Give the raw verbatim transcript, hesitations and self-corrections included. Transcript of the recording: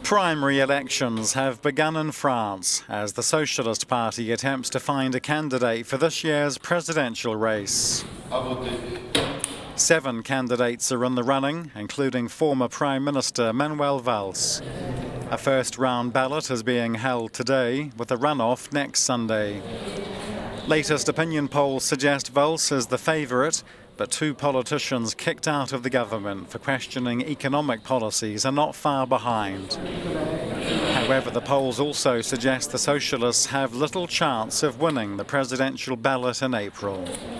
Primary elections have begun in France as the Socialist Party attempts to find a candidate for this year's presidential race. Seven candidates are in the running, including former Prime Minister Manuel Valls. A first-round ballot is being held today, with a runoff next Sunday. Latest opinion polls suggest Valls is the favourite, but two politicians kicked out of the government for questioning economic policies are not far behind. However, the polls also suggest the Socialists have little chance of winning the presidential ballot in April.